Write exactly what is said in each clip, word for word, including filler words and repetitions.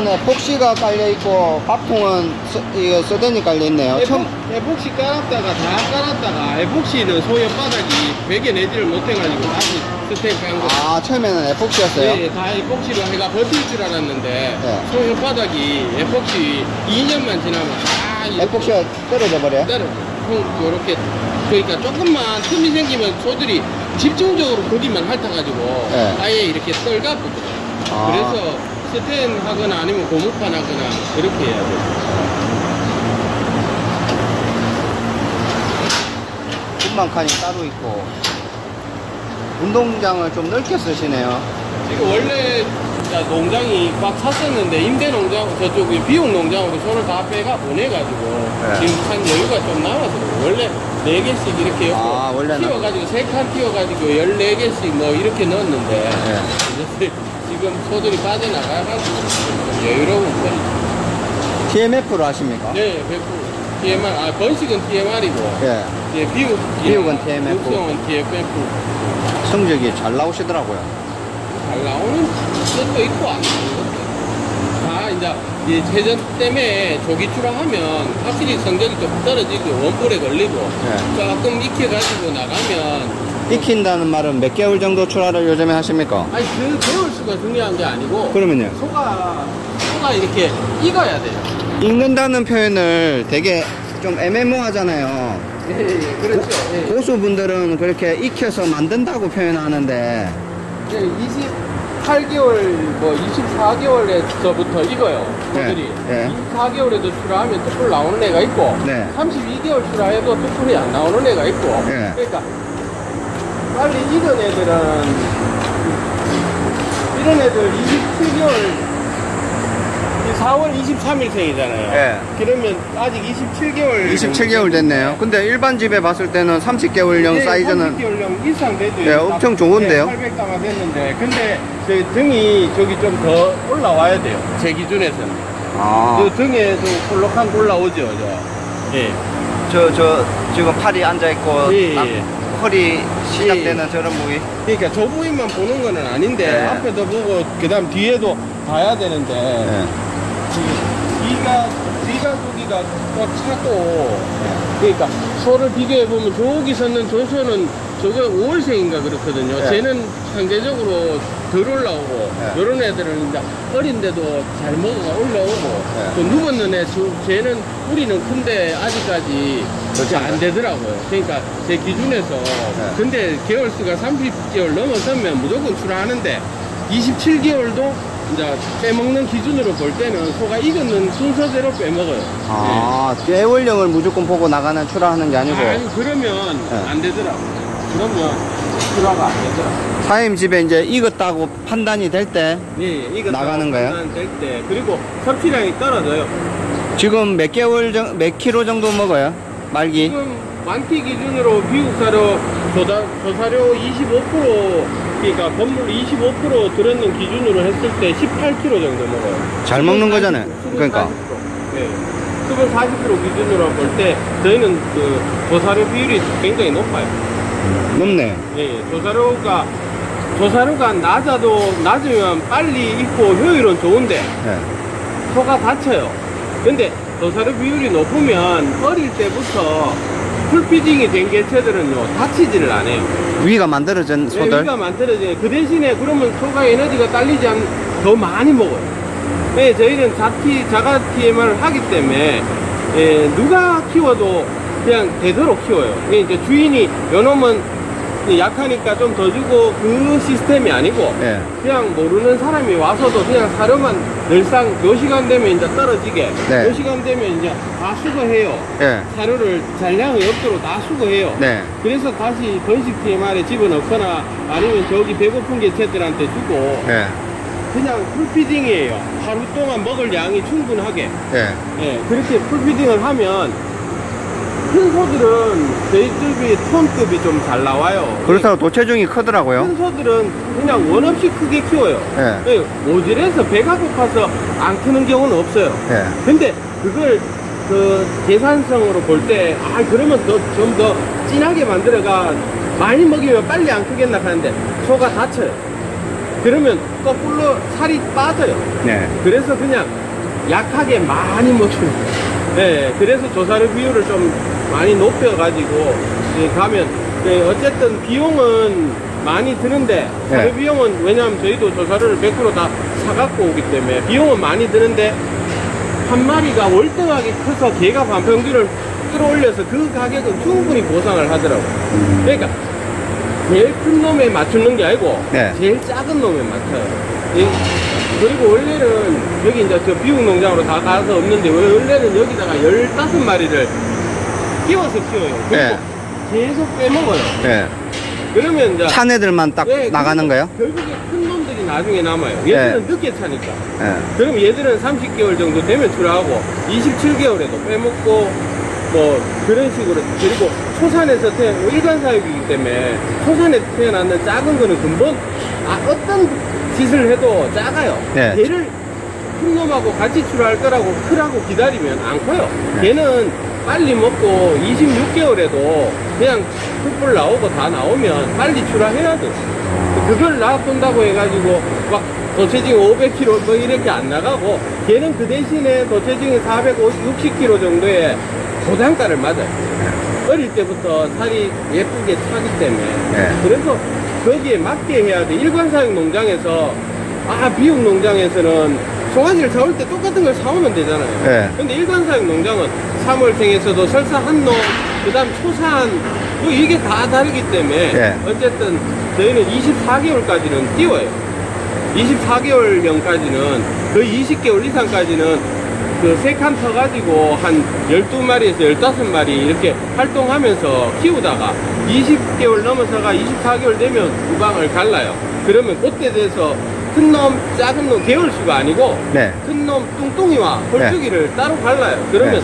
에폭시가 깔려있고 밥통은 서, 이거 서덴이 깔려있네요. 에폭, 처음... 에폭시 깔았다가 다 깔았다가 에폭시는 소형 바닥이 베개 내지를 못해가지고 다시 스텐 깐 거. 아, 처음에는 에폭시였어요? 네, 다 에폭시로 해가 버틸 줄 알았는데 네. 소형 바닥이 에폭시 이 년만 지나면 다 에폭시가 떨어져 버려요? 떨어져. 요렇게 그러니까 조금만 틈이 생기면 소들이 집중적으로 고기만 핥아가지고 네. 아예 이렇게 떨가붙거든요. 아. 그래서 스텐 하거나 아니면 고무판 하거나 이렇게 해야 돼요. 분만칸이 따로 있고 운동장을 좀 넓게 쓰시네요. 지금 원래 진짜 농장이 꽉 찼었는데 임대 농장 저쪽 비용 농장으로 손을 다 빼가 보내가지고 네. 지금 한 여유가 좀 남아서 원래 네 개씩 이렇게 아, 키워가지고 세 칸 키워가지고 열네 개씩 뭐 이렇게 넣었는데 네. 이제 지금 소들이 빠져나가가지고 여유로운 편이죠. 티엠에프로 하십니까? 네, 백 퍼센트 티엠알, 아 번식은 티엠알이고 예. 예, 비육, 비육은 티엠에프. 육성은 티에프에프. 성적이 잘 나오시더라고요. 잘 나오는 것도 있고 안 나오는 것도 있고. 다 이제 이 세전 때문에 조기 출하하면 확실히 성적이 좀 떨어지고 원뿔에 걸리고 네. 조금 익혀가지고 나가면 익힌다는 말은 몇 개월 정도 출하를 요즘에 하십니까? 아니 그 개월 수가 중요한 게 아니고 그러면요? 소가 소가 이렇게 익어야 돼요. 익는다는 표현을 되게 좀 애매모호하잖아요. 예, 예, 그렇죠. 예. 고수분들은 그렇게 익혀서 만든다고 표현하는데 예, 이십팔 개월, 뭐 이십사 개월에서부터 익어요. 소들이. 네, 네. 이십사 개월에도 출하하면 뚝불 나오는 애가 있고, 네. 삼십이 개월 출하해도 뚝불이 안 나오는 애가 있고, 네. 그러니까 빨리 익은 애들은 이런 애들 이십칠 개월 사월 이십삼일생이잖아요. 네. 그러면 아직 이십칠 개월 이십칠 개월 됐네요. 근데 일반 집에 봤을 때는 삼십 개월령 네, 사이즈는 삼십 개월령 이상 돼도 네, 엄청 좋은데요. 네, 팔백 가마 됐는데 근데 저희 등이 저기 좀 더 올라와야 돼요. 제 기준에서는. 아. 그 등에도 볼록한 거 올라오죠. 저. 예. 저, 저, 지금 팔이 앉아있고, 예, 예. 허리 시작되는 예. 저런 부위. 그러니까 저 부위만 보는 거는 아닌데 네. 앞에도 보고 그 다음 뒤에도 봐야 되는데 네. 뒤가 뒤가 고기가 꽉 차고 그러니까 소를 비교해 보면 저기 섰는 저 소는 저거 오월생인가 그렇거든요. 네. 쟤는 상대적으로 덜 올라오고 네. 이런 애들은 이제 어린데도 잘 먹어가 올라오고 네. 또 누웠는 애 저, 쟤는 뿌리는 큰데 아직까지 그렇게 안 되더라고요. 그러니까 제 기준에서 네. 근데 개월수가 삼십 개월 넘어서면 무조건 출하하는데 이십칠 개월도 이제 빼먹는 기준으로 볼 때는 소가 익은 순서대로 빼먹어요. 아, 개월령을 무조건 보고 나가는 출하하는 게 네. 아니고. 아니, 그러면 네. 안 되더라고요. 그러면 출하가 안 되더라고요. 사장님 집에 이제 익었다고 판단이 될 때 네, 익었다고 나가는 거예요? 될 때. 그리고 섭취량이 떨어져요. 지금 몇 개월 정, 몇 킬로 정도 먹어요? 말기? 지금 만티 기준으로 미국사료 조다, 조사료 이십오 퍼센트 그러니까 건물 이십오 퍼센트 들었는 기준으로 했을 때 십팔 킬로그램 정도 먹어요. 잘 먹는 거잖아요. 수분 그러니까. 사십 퍼센트. 네. 수분 사십 퍼센트 기준으로 볼 때 저희는 그 조사료 비율이 굉장히 높아요. 높네. 네, 조사료가 조사료가 낮아도 낮으면 빨리 익고 효율은 좋은데 네. 소가 다쳐요. 근데 조사료 비율이 높으면 어릴 때부터 풀피딩이 된 개체들은요 다치지를 않아요. 위가 만들어진 소들? 네, 위가 만들어져요. 그 대신에 그러면 소가 에너지가 딸리지 않, 더 많이 먹어요. 네, 저희는 자티, 자가 티엠알을 하기 때문에 예, 누가 키워도 그냥 되도록 키워요. 그러니까 주인이 요놈은 약하니까 좀 더 주고 그 시스템이 아니고 네. 그냥 모르는 사람이 와서도 그냥 사료만 늘상 요 시간 되면 이제 떨어지게 네. 요 시간 되면 이제 다 수거해요. 네. 사료를 잔량이 없도록 다 수거해요. 네. 그래서 다시 번식 티엠알에 집어넣거나 아니면 저기 배고픈 개체들한테 주고 네. 그냥 풀피딩이에요. 하루 동안 먹을 양이 충분하게. 네. 예, 그렇게 풀피딩을 하면 큰 소들은 저희 집이 톤급이 좀 잘 나와요. 그렇다고 도체중이 크더라고요. 큰 소들은 그냥 원 없이 크게 키워요. 네. 예, 모질해서 배가 고파서 안 크는 경우는 없어요. 네. 근데 그걸 그 계산성으로 볼 때, 아, 그러면 더, 좀 더 진하게 만들어가 많이 먹이면 빨리 안 크겠나 하는데 소가 다쳐요. 그러면 거꾸로 살이 빠져요. 네. 그래서 그냥 약하게 많이 먹는. 네, 그래서 조사료 비율을 좀 많이 높여가지고 예, 가면 네, 어쨌든 비용은 많이 드는데 사료 네. 비용은 왜냐하면 저희도 조사료를 백 퍼센트 다 사갖고 오기 때문에 비용은 많이 드는데 한 마리가 월등하게 커서 개가 반평균을 끌어올려서 그 가격은 충분히 보상을 하더라고요. 음. 그러니까 제일 큰 놈에 맞추는 게 아니고 네. 제일 작은 놈에 맞춰요. 예, 그리고 원래는 여기 이제 저 비육 농장으로 다 가서 없는데 원래는 여기다가 열다섯 마리를 끼워서 키워요. 그리고 네. 계속 빼먹어요. 네. 그러면 이제 찬 애들만 딱 네, 나가는 거예요? 결국에 큰 놈들이 나중에 남아요. 얘들은 네. 늦게 차니까. 네. 그럼 얘들은 삼십 개월 정도 되면 출하하고 이십칠 개월에도 빼먹고 뭐 그런 식으로. 그리고 초산에서 태어난 일관 사육이기 때문에 초산에 태어났는 작은 거는 근본 아, 어떤 짓을 해도 작아요. 네. 걔를 큰 놈하고 같이 출하할 거라고 크라고 기다리면 안 커요. 네. 걔는 빨리 먹고 이십육 개월에도 그냥 툭불 나오고 다 나오면 빨리 출하해야 돼. 그걸 놔둔다고 해가지고 막 도체증이 오백 킬로그램 뭐 이렇게 안 나가고 걔는 그 대신에 도체증이 사백육십 킬로그램 정도의 고단가를 맞아요. 어릴 때부터 살이 예쁘게 차기 때문에. 네. 그래서 거기에 맞게 해야 돼. 일관사육 농장에서 아 비육 농장에서는 송아지를 사올 때 똑같은 걸 사오면 되잖아요. 네. 근데 일관사육 농장은 삼월생에서도 설사 한 놈, 그 다음 초산, 뭐 이게 다 다르기 때문에 네. 어쨌든 저희는 이십사 개월까지는 띄워요. 이십사 개월경까지는 거의 이십 개월 이상까지는 그 세 칸 터가지고 한 열두 마리에서 열다섯 마리 이렇게 활동하면서 키우다가 이십 개월 넘어서가 이십사 개월 되면 우방을 갈라요. 그러면 그때 돼서 큰 놈, 작은 놈, 개월수가 아니고 네. 큰 놈 뚱뚱이와 홀쭉이를 따로 갈라요. 그러면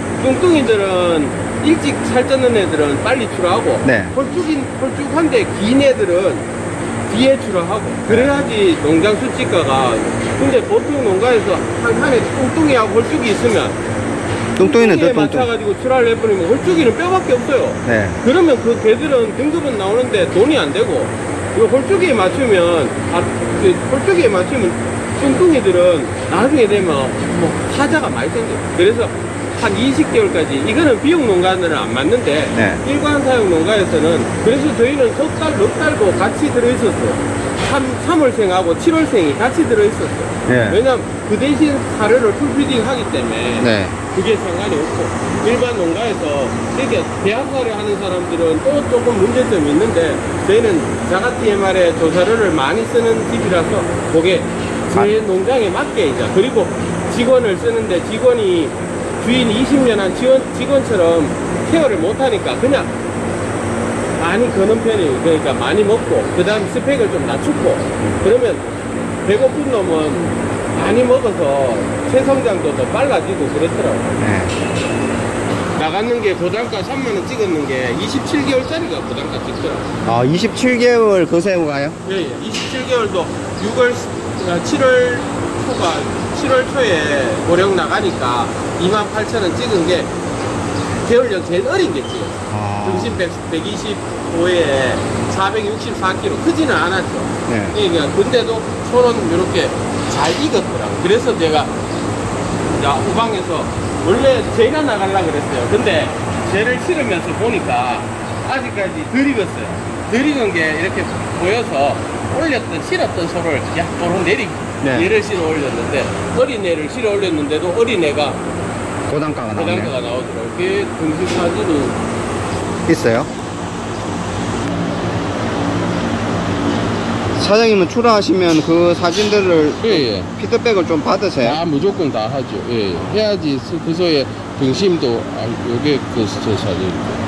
뚱뚱이들은 일찍 살쪄는 애들은 빨리 출하하고 네. 홀쭉인, 홀쭉한데 긴 애들은 뒤에 출하하고 그래야지 농장 수치가가. 근데 보통 농가에서 한 칸에 뚱뚱이하고 홀쭉이 있으면 뚱뚱이는 더 뚱뚱이에 뚱뚱. 맞춰가지고 출하를 해버리면 홀쭉이는 뼈밖에 없어요. 네. 그러면 그 개들은 등급은 나오는데 돈이 안 되고 이거 홀쭉이에 맞추면 아, 그 홀쭉이에 맞추면 뚱뚱이들은 나중에 되면 뭐 하자가 많이 생겨요. 그래서 한 이십 개월까지 이거는 비육 농가들은 안 맞는데 네. 일관 사육 농가에서는 그래서 저희는 석 달, 넉 달도 같이 들어있었어요. 삼월생하고 칠월생이 같이 들어있었어요. 네. 왜냐면 그 대신 사료를 풀피딩 하기 때문에 네. 그게 상관이 없고 일반 농가에서 이렇게 대학사를 하는 사람들은 또 조금 문제점이 있는데 저희는 자가티엠알에 조사료를 많이 쓰는 집이라서 그게 제 아. 농장에 맞게 이제 그리고 직원을 쓰는데 직원이 주인 이십 년 한 직원, 직원처럼 케어를 못하니까 그냥 많이 거는 편이에요. 그러니까 많이 먹고 그 다음 스펙을 좀 낮추고 그러면 배고픈 놈은 많이 먹어서 체성장도 더 빨라지고 그렇더라고요. 네. 나가는 게 고단가 삼만 원 찍었는 게 이십칠 개월짜리가 고단가 찍더라고요. 아, 이십칠 개월 그 새우가요? 예, 예. 이십칠 개월도 유월, 칠월 초가, 칠월 초에 고령 나가니까 이만 팔천 원 찍은 게 개월령 제일 어린 게 찍었어요. 아. 등심 백이십오에 사백육십사 킬로그램 크지는 않았죠. 네. 그러니까 근데도 손은 이렇게 잘 익었더라고요. 그래서 제가 야, 우방에서 원래 제가 나가려고 그랬어요. 근데 쟤를 실으면서 보니까 아직까지 덜 익었어요. 덜 익은 게 이렇게 보여서 올렸던 실었던 소를 약간 내리 네. 얘를 실어 올렸는데 어린 애를 실어 올렸는데도 어린 애가 고단가가 나오네. 고단가가 나오더라고요. 그게 등심 사진이 있어요? 사장님은 출하하시면 그 사진들을 예, 예. 피드백을 좀 받으세요? 다 무조건 다 하죠. 예, 예. 해야지 그 소에 등심도 아, 요게 그 저 사진입니다.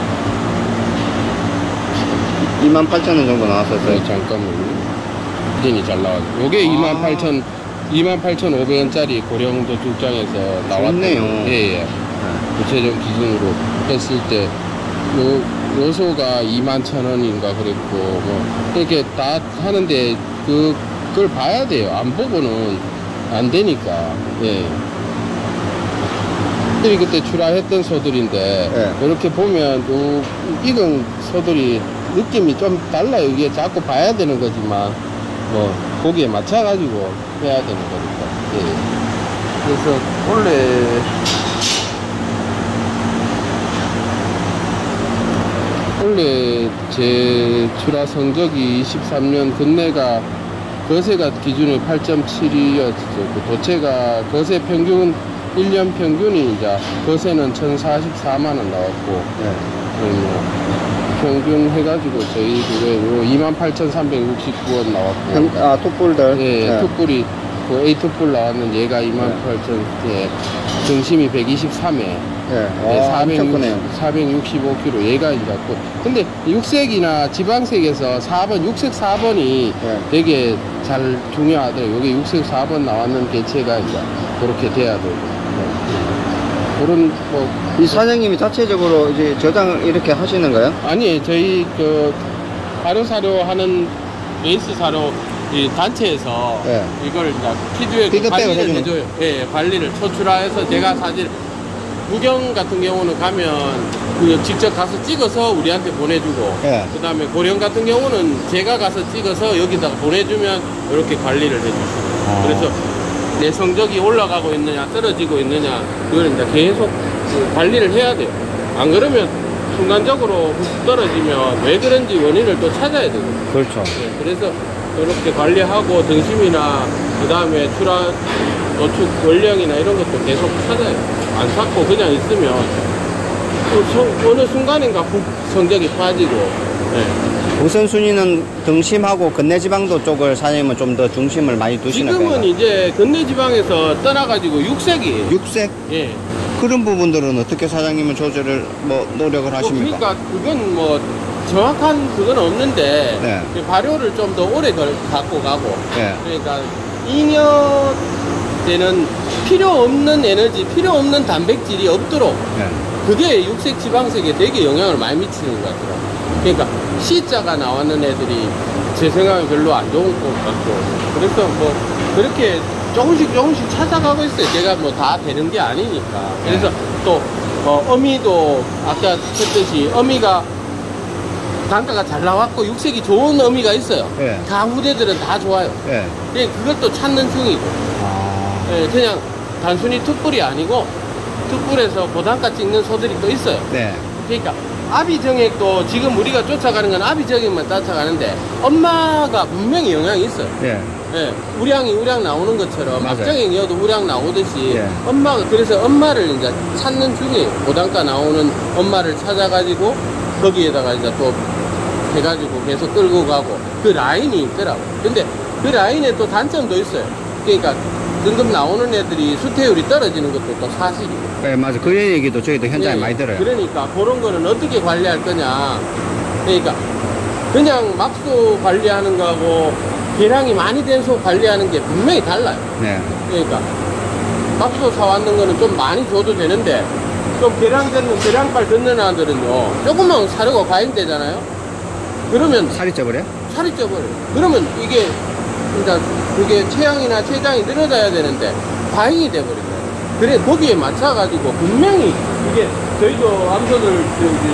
이만 팔천 원 정도 나왔었어요. 네, 잠깐만요. 사진이 잘 나와요. 요게 아. 이만 팔천 이만 팔천오백 원짜리 고령도 출장에서 나왔던 좋네요. 예, 예. 구체적 기준으로 했을 때 요, 요소가 이만 천 원인가 그랬고 뭐 이렇게 다 하는데 그 그걸 봐야 돼요. 안 보고는 안 되니까. 예. 들이 그때 출하했던 소들인데 네. 이렇게 보면 요 익은 소들이 느낌이 좀 달라요. 이게 자꾸 봐야 되는 거지만 뭐 거기에 맞춰 가지고 해야 되는 거니까. 예. 그래서 원래 원래 제 출하 성적이 이십삼 년 근내가 거세가 기준이 팔 점 칠이었죠. 그 도체가 거세 평균 일 년 평균이 이제 거세는 천사십사만 원 나왔고, 네. 뭐 평균 해가지고 저희 그게 이만 팔천삼백육십구 원 나왔고. 형, 아, 톱볼들. 예, 네. 톱볼이 그 A 톱볼 나왔는 얘가 이만 팔천, 예, 등심이 백이십삼 회. 네. 네, 와, 엄청 크네요. 사백육십오 킬로그램 얘가 이제 갖고. 근데 육색이나 지방색에서 사 번, 육색 사 번이 네. 되게 잘 중요하더라고요. 여기 육색 사 번 나왔는 개체가 이제 그렇게 돼야 되고. 네. 그런, 뭐. 이 사장님이 자체적으로 이제 저장을 이렇게 하시는 거예요? 아니, 저희 그 사료 사료 하는 베이스 사료 이 단체에서 네. 이걸 이제 피드백 피드백을 관리를 해주는 해줘요. 예, 관리를 초출하해서 제가 사실 구경 같은 경우는 가면 그 직접 가서 찍어서 우리한테 보내주고, 예. 그 다음에 고령 같은 경우는 제가 가서 찍어서 여기다가 보내주면 이렇게 관리를 해주시고. 아. 그래서 내 성적이 올라가고 있느냐 떨어지고 있느냐 그걸 이제 계속 그 관리를 해야 돼요. 안 그러면 순간적으로 훅 떨어지면 왜 그런지 원인을 또 찾아야 되거든요. 그렇죠. 네, 그래서 이렇게 관리하고 등심이나 그 다음에 출하 노축 원령이나 이런 것도 계속 찾아요. 안 찾고 그냥 있으면 또 성, 어느 순간인가 훅 성적이 빠지고. 네. 우선순위는 등심하고 건내지방도 쪽을 사장님은 좀 더 중심을 많이 두시는 거예요? 지금은 이제 건내지방에서 떠나가지고 육색이에요. 육색? 예. 그런 부분들은 어떻게 사장님은 조절을 뭐 노력을 뭐 하십니까? 그러니까 그건 뭐 정확한 그건 없는데, 네. 그 발효를 좀 더 오래 걸, 갖고 가고. 네. 그러니까 이 년 때는 필요 없는 에너지, 필요 없는 단백질이 없도록, 네. 그게 육색 지방색에 되게 영향을 많이 미치는 것 같더라고요. 그러니까 C자가 나왔는 애들이 제 생각엔 별로 안 좋은 것 같고, 그래서 뭐 그렇게 조금씩 조금씩 찾아가고 있어요. 제가 뭐 다 되는 게 아니니까. 그래서 네. 또 어, 어미도 아까 했듯이 어미가 단가가 잘 나왔고 육색이 좋은 어미가 있어요. 네. 다 후대들은 다 좋아요. 네. 근데 그것도 찾는 중이고, 아. 예, 그냥 단순히 툭불이 아니고 툭불에서 고단가 찍는 소들이 또 있어요. 네. 그러니까 아비정액도 지금 우리가 쫓아가는 건 아비정액만 쫓아가는데 엄마가 분명히 영향이 있어요. 네. 예, 우량이 우량 나오는 것처럼 맞아요. 막정액이어도 우량 나오듯이, 예. 엄마가 그래서 엄마를 이제 찾는 중이에요. 고단가 나오는 엄마를 찾아가지고 거기에다가 이제 또 해가지고 계속 끌고 가고 그 라인이 있더라고. 근데 그 라인에 또 단점도 있어요. 그러니까 등급 나오는 애들이 수태율이 떨어지는 것도 또 사실이고. 네, 맞아. 그 얘기도 저희도 현장에 예, 많이 들어요. 그러니까 그런 거는 어떻게 관리할 거냐. 그러니까 그냥 막수 관리하는 거하고 계량이 많이 된 소 관리하는 게 분명히 달라요. 네. 그러니까 막수 사왔는 거는 좀 많이 줘도 되는데, 좀 계량되는 계량발 듣는 아들은요 조금만 사려고 과잉되잖아요. 그러면 살이 쪄버려? 살이 쪄버려요. 그러면 이게 그러니까 그게 체형이나 체장이 늘어져야 되는데 과잉이 돼버린다. 그래 거기에 맞춰가지고 분명히 이게 저희도 암소들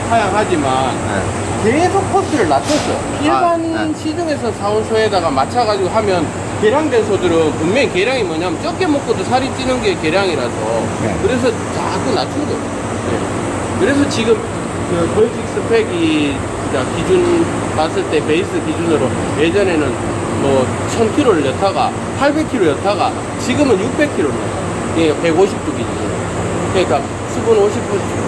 사양하지만 네. 계속 코스를 낮췄어요. 일반 아, 네. 시중에서 사온 소에다가 맞춰가지고 하면 계량된 소들은 분명히 계량이 뭐냐면 적게 먹고도 살이 찌는 게 계량이라서, 네. 그래서 자꾸 낮춘 거예요. 네. 그래서 지금 그 벌칙 스펙이 기준 봤을 때 베이스 기준으로 예전에는 뭐 천 킬로그램를 였다가 팔백 킬로그램 였다가 지금은 육백 킬로그램. 예, 백오십 도 기준으로. 그러니까 수분 오십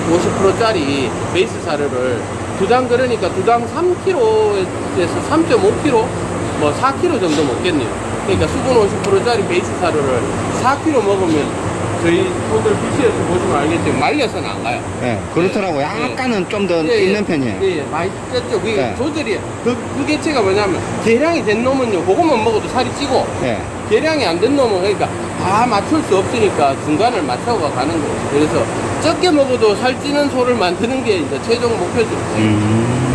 퍼센트짜리 베이스 사료를 두 당, 그러니까 두 당 삼 킬로그램에서 삼 점 오 킬로그램, 뭐 사 킬로그램 정도 먹겠네요. 그러니까 수분 오십 퍼센트짜리 베이스 사료를 사 킬로그램 먹으면 저희 소들 비씨에서 보시면 알겠지만 말려서는 안 가요. 네. 그렇더라고요. 네. 약간은 좀 더 예, 있는 예. 편이에요. 예, 예, 많이 쪘죠. 그게 네. 조절이, 그, 그 개체가 뭐냐면, 계량이 된 놈은요, 그것만 먹어도 살이 찌고, 네. 계량이 안 된 놈은, 그러니까, 다 맞출 수 없으니까 중간을 맞춰가 가는 거예요. 그래서, 적게 먹어도 살찌는 소를 만드는 게 이제 최종 목표죠. 음.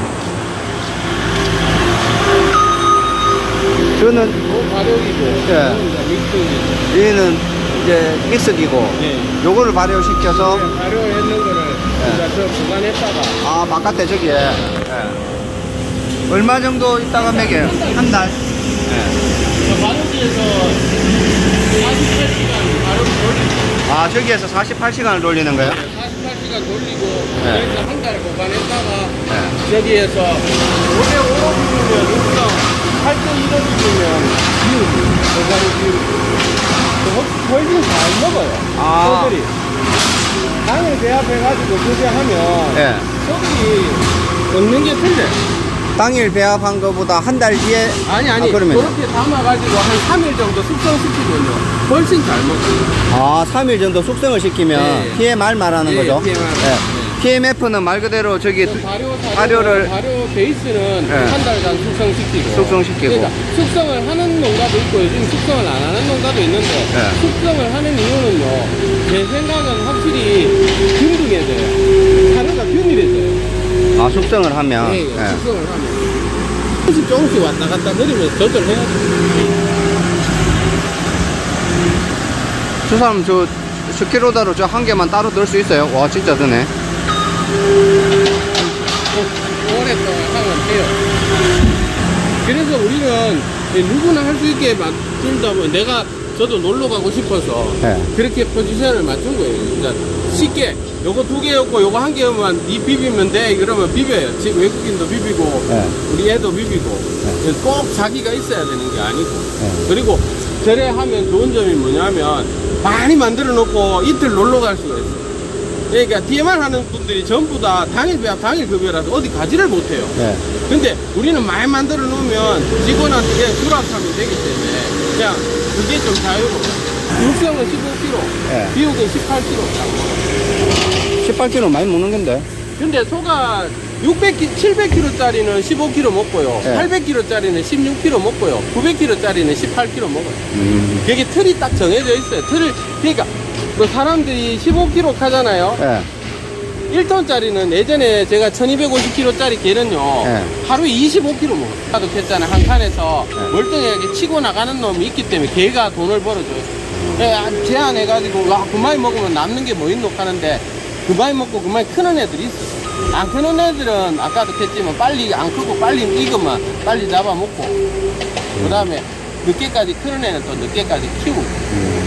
저는, 그 발효기고, 네. 믹스기고. 얘는 이제 믹스기고, 네. 요거를 발효시켜서, 발효했는 거를, 네. 이제 저 보관했다가, 아, 바깥에 저기에. 네. 얼마 정도 있다가 먹여요? 한 달? 저 바로지에서 사십팔 시간 바로 돌리고. 아, 저기에서 사십팔 시간을 돌리는 거예요? 네, 사십팔 시간 돌리고 네. 여기서 한 달 보관했다가 네. 여기에서 오백오 비우면 육성, 팔 점 일오 비우면 비우고 보관을 비우고 훨씬 잘 먹어요. 아. 소들이 당일 배합해가지고 교대하면 예. 소들이 먹는 게 틀려. 당일 배합한 것보다 한 달 뒤에. 아니 아니 아, 그러면. 그렇게 담아가지고 한 삼 일 정도 숙성시키면요 훨씬 잘 먹어요. 아, 삼 일 정도 숙성을 시키면 네. 피엠알 말하는 네, 거죠? 피엠알. 네. 피엠에프는 말 그대로 저기 그 발효 발효를 발효 베이스는 네. 한 달간 숙성시키고 숙성시키고. 그러니까 숙성을 하는 농가도 있고 요즘 숙성을 안 하는 농가도 있는데 네. 숙성을 하는 이유는요 제 생각은 확실히 균등해져요. 발효가 균일해져요. 아, 숙성을 하면. 네, 네. 숙성을 하면 조금씩 조금씩 왔다 갔다 그러면서 조절해야죠. 저 사람 저 십 킬로그램짜리 저 한 개만 따로 넣을 수 있어요? 와, 진짜 드네. 오랫동안 하면 돼요. 그래서 우리는 누구나 할 수 있게 만들다 보면 내가 저도 놀러 가고 싶어서 네. 그렇게 포지션을 맞춘 거예요. 그러니까 쉽게 요거 두 개였고 요거 한 개만 니 비비면 돼 그러면 비벼요. 지금 외국인도 비비고 네. 우리 애도 비비고 네. 꼭 자기가 있어야 되는 게 아니고 네. 그리고 저래 하면 좋은 점이 뭐냐면 많이 만들어 놓고 이틀 놀러 갈 수가 있어요. 그러니까 디엠알 하는 분들이 전부 다 당일 배합 당일 급여라서 어디 가지를 못해요. 네. 근데 우리는 많이 만들어 놓으면 직원한테 그냥 수락하면 되기 때문에 그냥 그게 좀 자유로워요. 육성은 십오 킬로그램, 네. 비육은 십팔 킬로그램. 십팔 킬로그램 많이 먹는 건데. 근데 소가 육백, 칠백 킬로그램짜리는 십오 킬로그램 먹고요. 네. 팔백 킬로그램짜리는 십육 킬로그램 먹고요. 구백 킬로그램짜리는 십팔 킬로그램 먹어요. 음. 그게 틀이 딱 정해져 있어요. 틀을, 그러니까 뭐 사람들이 십오 킬로그램 하잖아요. 네. 일 톤짜리는 예전에 제가 천이백오십 킬로그램짜리 개는요 네. 하루에 이십오 킬로그램 먹어요. 나도 했잖아요. 한 칸에서 네. 멀쩡하게 치고 나가는 놈이 있기 때문에 개가 돈을 벌어줘요. 네, 제한해가지고 와 그만이 먹으면 남는 게 뭐 있노 하는데 그만이 먹고 그만이 크는 애들이 있어요. 안 크는 애들은 아까도 했지만 빨리 안 크고 빨리 익으면 빨리 잡아먹고 그 다음에 늦게까지 크는 애는 또 늦게까지 키우고